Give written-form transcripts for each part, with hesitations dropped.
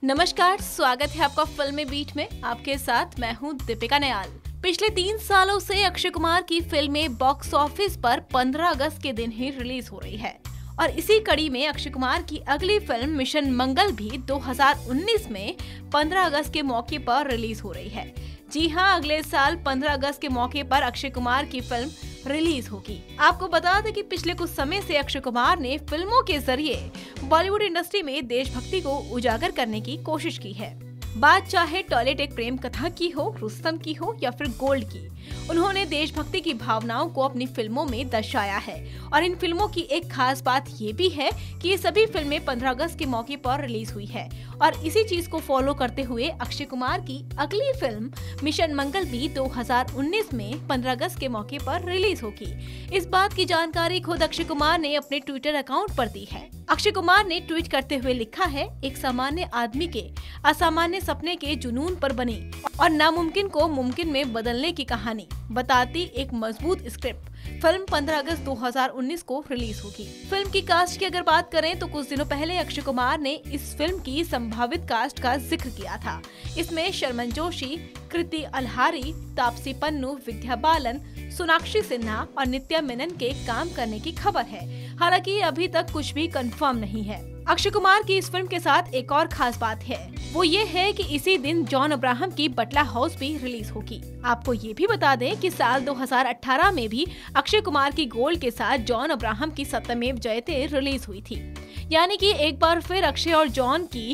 नमस्कार, स्वागत है आपका फिल्मी बीट में। आपके साथ मैं हूं दीपिका नयाल। पिछले 3 सालों से अक्षय कुमार की फिल्में बॉक्स ऑफिस पर 15 अगस्त के दिन ही रिलीज हो रही है और इसी कड़ी में अक्षय कुमार की अगली फिल्म मिशन मंगल भी 2019 में 15 अगस्त के मौके पर रिलीज हो रही है। जी हां, अगले साल 15 अगस्त के मौके पर अक्षय कुमार की फिल्म रिलीज होगी। आपको बता दें कि पिछले कुछ समय से अक्षय कुमार ने फिल्मों के जरिए बॉलीवुड इंडस्ट्री में देशभक्ति को उजागर करने की कोशिश की है। बात चाहे टॉयलेट एक प्रेम कथा की हो, रुस्तम की हो या फिर गोल्ड की, उन्होंने देशभक्ति की भावनाओं को अपनी फिल्मों में दर्शाया है। और इन फिल्मों की एक खास बात ये भी है कि ये सभी फिल्में 15 अगस्त के मौके पर रिलीज हुई है और इसी चीज को फॉलो करते हुए अक्षय कुमार की अगली फिल्म मिशन मंगल भी 2019 में 15 अगस्त के मौके पर रिलीज होगी। इस बात की जानकारी खुद अक्षय कुमार ने अपने ट्विटर अकाउंट पर दी है। अक्षय कुमार ने ट्वीट करते हुए लिखा है, एक सामान्य आदमी के असामान्य सपने के जुनून पर बनी और नामुमकिन को मुमकिन में बदलने की कहानी बताती एक मजबूत स्क्रिप्ट फिल्म 15 अगस्त 2019 को रिलीज होगी। फिल्म की कास्ट की अगर बात करें तो कुछ दिनों पहले अक्षय कुमार ने इस फिल्म की संभावित कास्ट का जिक्र किया था। इसमें शर्मन जोशी, कृति अलहारी, तापसी पन्नू, विद्या बालन, सोनाक्षी सिन्हा और नित्या मेनन के काम करने की खबर है। हालांकि अभी तक कुछ भी कंफर्म नहीं है। अक्षय कुमार की इस फिल्म के साथ एक और खास बात है, वो ये है कि इसी दिन जॉन अब्राहम की बटला हाउस भी रिलीज होगी। आपको ये भी बता दें कि साल 2018 में भी अक्षय कुमार की गोल्ड के साथ जॉन अब्राहम की सत्यमेव जयते रिलीज हुई थी। यानी कि एक बार फिर अक्षय और जॉन की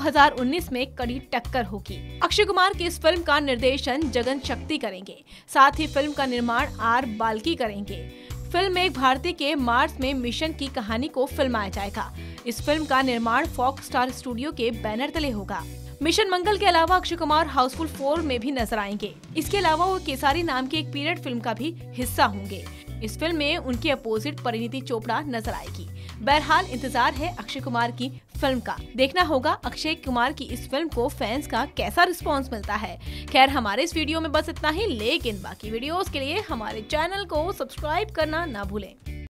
2019 में कड़ी टक्कर होगी। अक्षय कुमार की इस फिल्म का निर्देशन जगन शक्ति करेंगे, साथ ही फिल्म का निर्माण आर बाल्की करेंगे। फिल्म एक भारतीय के मार्स में मिशन की कहानी को फिल्माया जाएगा। इस फिल्म का निर्माण फॉक्स स्टार स्टूडियो के बैनर तले होगा। मिशन मंगल के अलावा अक्षय कुमार हाउसफुल 4 में भी नजर आएंगे। इसके अलावा वो केसारी नाम की एक पीरियड फिल्म का भी हिस्सा होंगे। इस फिल्म में उनके अपोजिट परिणीति चोपड़ा नजर आएगी। बहरहाल इंतजार है अक्षय कुमार की फिल्म का। देखना होगा अक्षय कुमार की इस फिल्म को फैंस का कैसा रिस्पांस मिलता है। खैर, हमारे इस वीडियो में बस इतना ही, लेकिन बाकी वीडियोस के लिए हमारे चैनल को सब्सक्राइब करना ना भूलें।